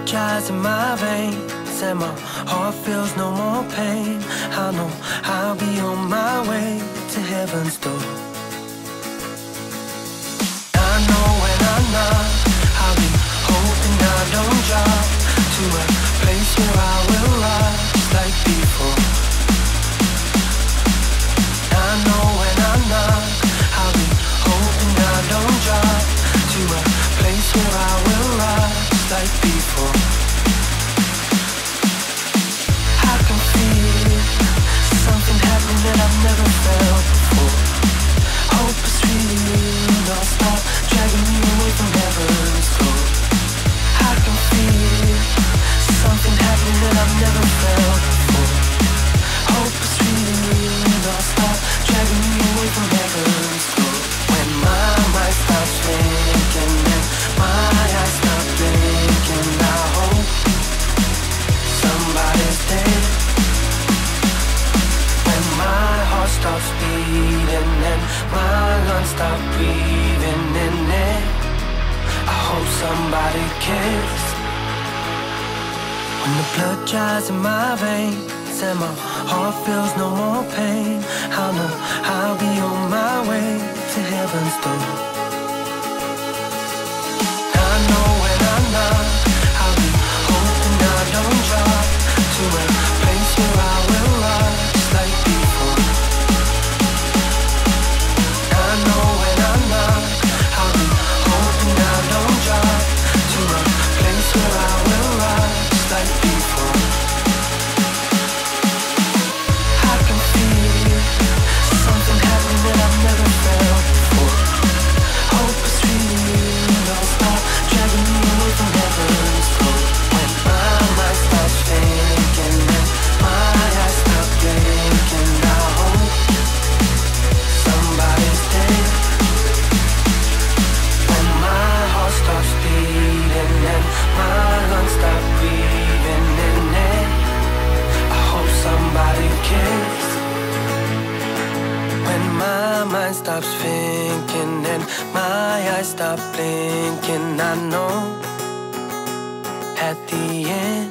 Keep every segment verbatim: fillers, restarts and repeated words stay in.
dries in my veins and my heart feels no more pain. I know I'll be on my way to heaven's door. I know when I knock, I'll be hoping I don't drop to a place where I will rise like before. I know when I knock, I'll be hoping I don't drop to a place where I will rise like before. I can feel something happening that I've never felt before. Hope is real, don't stop dragging me away from heaven's door. I can feel something happening that I've never felt before. Hope is real, don't stop dragging me away from heaven's door. When my mind stops thinking and my eyes stop blinking, I hope somebody's dead. When my heart stops beating and my lungs stop breathing in it, I hope somebody cares. When the blood dries in my veins and my heart feels no more pain, I'll know I'll be on my way to heaven's door. I know when I knock, I'll be hoping I don't drop to a place where I will rise like before. I know when I knock, I'll be hoping I don't drop to a place where I will rise like before. I can feel something happening that I've never felt before. Hope is real, don't stop dragging me away from heaven's door. When my mind stops thinking and my eyes stop blinking, I hope somebody's dead. When my heart stops beating and my lungs stop breathing in it, I hope somebody cares. When my mind stops thinking and my eyes stop blinking, I know at the end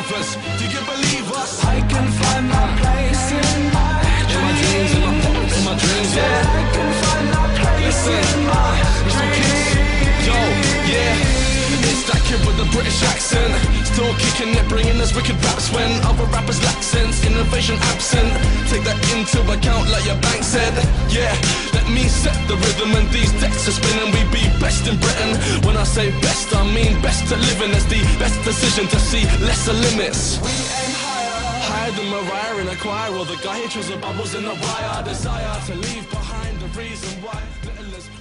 believers. Do you believe us? I can find my place in my In my dreams, in my, in my dreams, yeah. Yeah, I can find my place Listen, in my dreams. yo, yeah. It's that kid with the British accent, still kicking it, bringing us wicked raps when other rappers lack sense, innovation absent. Take that into account like your bank said. Yeah, let me set the rhythm and these decks are spinning. We be best in Britain. When I say best, I mean best to live in. That's the best decision to see lesser limits. We aim higher. Higher than Mariah in a choir, or the guy who chose the bubbles in the wire. Desire to leave behind the reason why little is